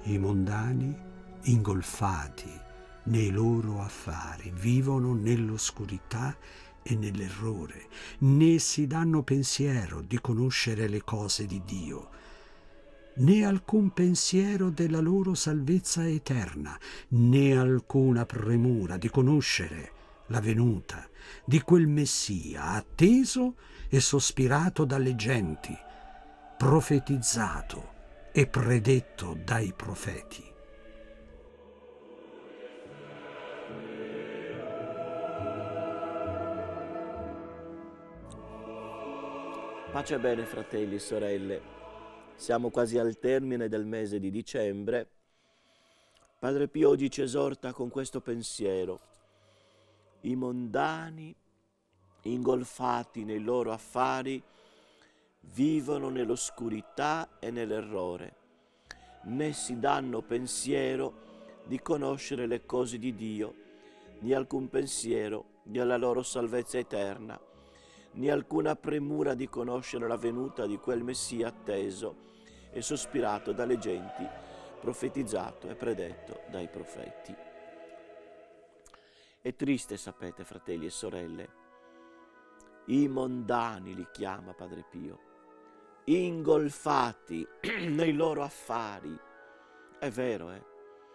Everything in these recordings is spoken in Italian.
I mondani, ingolfati nei loro affari, vivono nell'oscurità e nell'errore, né si danno pensiero di conoscere le cose di Dio, né alcun pensiero della loro salvezza eterna, né alcuna premura di conoscere la venuta di quel Messia atteso e sospirato dalle genti, profetizzato e predetto dai profeti. Pace e bene, fratelli e sorelle. Siamo quasi al termine del mese di dicembre. Padre Pio oggi ci esorta con questo pensiero. I mondani, ingolfati nei loro affari, vivono nell'oscurità e nell'errore, né si danno pensiero di conoscere le cose di Dio, né alcun pensiero della loro salvezza eterna, né alcuna premura di conoscere la venuta di quel Messia atteso e sospirato dalle genti, profetizzato e predetto dai profeti. È triste, sapete, fratelli e sorelle, i mondani li chiama Padre Pio, ingolfati nei loro affari. È vero,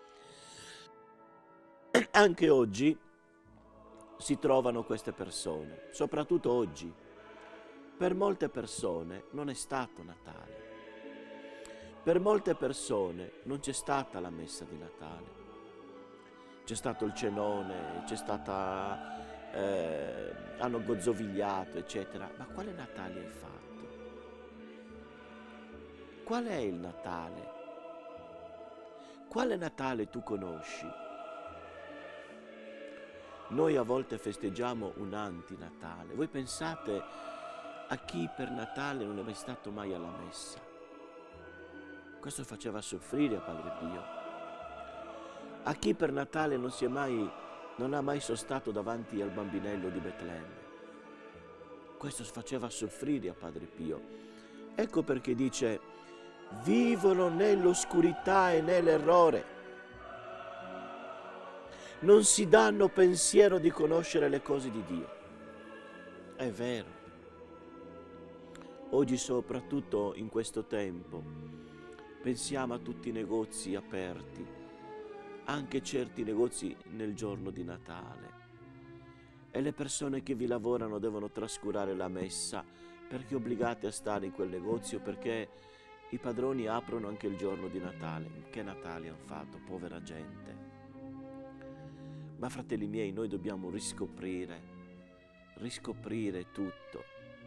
Anche oggi si trovano queste persone, soprattutto oggi. Per molte persone non è stato Natale. Per molte persone non c'è stata la messa di Natale. C'è stato il cenone, hanno gozzovigliato, eccetera. Ma quale Natale hai fatto? Qual è il Natale? Quale Natale tu conosci? Noi a volte festeggiamo un anti-Natale. Voi pensate a chi per Natale non è mai stato mai alla messa? Questo faceva soffrire a Padre Pio. A chi per Natale non ha mai sostato davanti al bambinello di Betlemme? Questo faceva soffrire a Padre Pio. Ecco perché dice: vivono nell'oscurità e nell'errore. Non si danno pensiero di conoscere le cose di Dio. È vero. Oggi, soprattutto in questo tempo, pensiamo a tutti i negozi aperti, anche certi negozi nel giorno di Natale. E le persone che vi lavorano devono trascurare la messa perché obbligate a stare in quel negozio, perché i padroni aprono anche il giorno di Natale. Che Natale hanno fatto, povera gente. Ma fratelli miei, noi dobbiamo riscoprire tutto.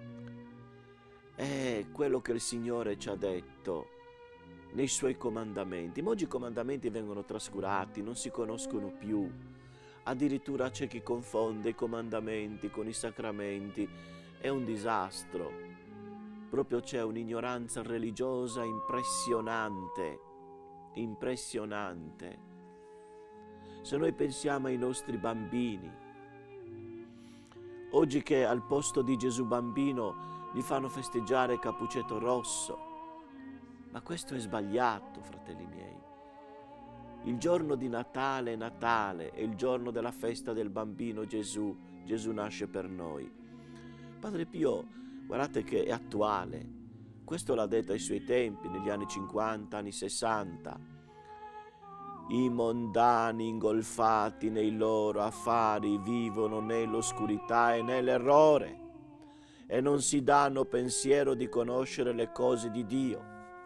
È quello che il Signore ci ha detto nei Suoi comandamenti. Ma oggi i comandamenti vengono trascurati, non si conoscono più. Addirittura c'è chi confonde i comandamenti con i sacramenti. È un disastro. Proprio c'è un'ignoranza religiosa impressionante. Se noi pensiamo ai nostri bambini, oggi che al posto di Gesù bambino gli fanno festeggiare Capuccetto Rosso, ma questo è sbagliato, fratelli miei. Il giorno di Natale è il giorno della festa del bambino Gesù. Gesù nasce per noi. Padre Pio, guardate che è attuale. Questo l'ha detto ai suoi tempi, negli anni 50, anni 60. I mondani ingolfati nei loro affari vivono nell'oscurità e nell'errore e non si danno pensiero di conoscere le cose di Dio.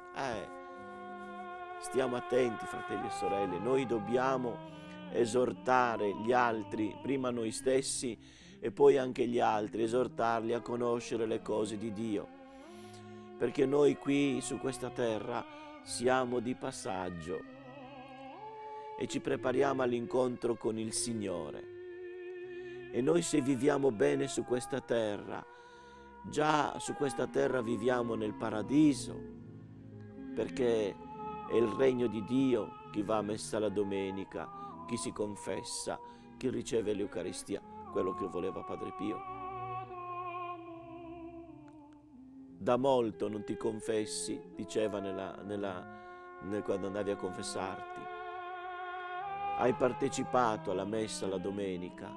Stiamo attenti, fratelli e sorelle, noi dobbiamo esortare gli altri, prima noi stessi e poi anche gli altri, esortarli a conoscere le cose di Dio, perché noi qui su questa terra siamo di passaggio e ci prepariamo all'incontro con il Signore. E noi, se viviamo bene su questa terra, già su questa terra viviamo nel paradiso, perché è il regno di Dio chi va a messa la domenica, chi si confessa, chi riceve l'Eucaristia, quello che voleva Padre Pio. Da molto non ti confessi, diceva quando andavi a confessarti? Hai partecipato alla messa la domenica?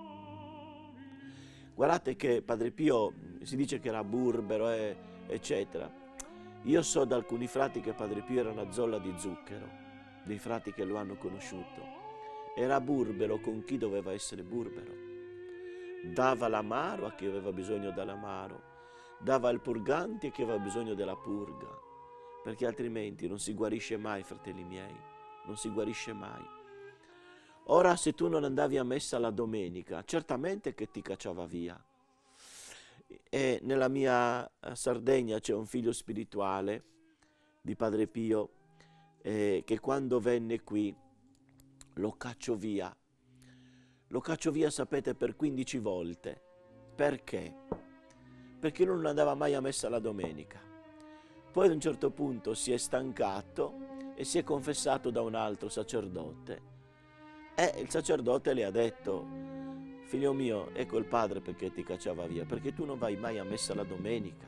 Guardate che Padre Pio si dice che era burbero, eccetera. Io so da alcuni frati che Padre Pio era una zolla di zucchero, dei frati che lo hanno conosciuto. Era burbero con chi doveva essere burbero. Dava l'amaro a chi aveva bisogno dell'amaro, dava il purgante a chi aveva bisogno della purga, perché altrimenti non si guarisce mai, fratelli miei, non si guarisce mai. Ora, se tu non andavi a messa la domenica, certamente che ti cacciava via. E nella mia Sardegna c'è un figlio spirituale di Padre Pio che quando venne qui lo caccio via. Lo caccio via, sapete, per 15 volte. Perché? Perché non andava mai a messa la domenica. Poi ad un certo punto si è stancato e si è confessato da un altro sacerdote. E il sacerdote le ha detto: figlio mio, ecco il padre perché ti cacciava via, perché tu non vai mai a messa la domenica.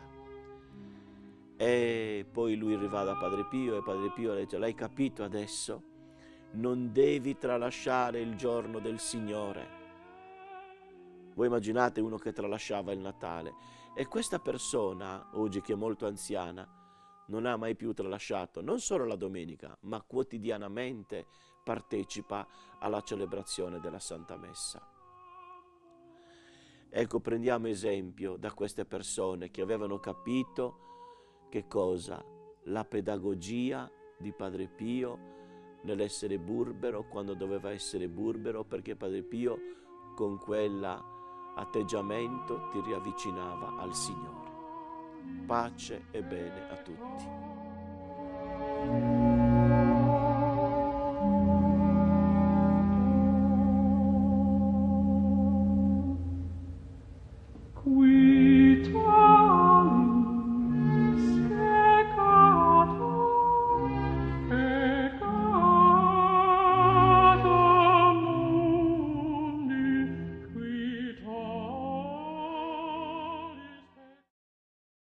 E poi lui arriva da Padre Pio e Padre Pio le dice: l'hai capito adesso? Non devi tralasciare il giorno del Signore. Voi immaginate uno che tralasciava il Natale. E questa persona, oggi che è molto anziana, non ha mai più tralasciato non solo la domenica, ma quotidianamente partecipa alla celebrazione della Santa Messa. Ecco, prendiamo esempio da queste persone che avevano capito che cosa? La pedagogia di Padre Pio nell'essere burbero quando doveva essere burbero, perché Padre Pio con quell'atteggiamento ti riavvicinava al Signore. Pace e bene a tutti.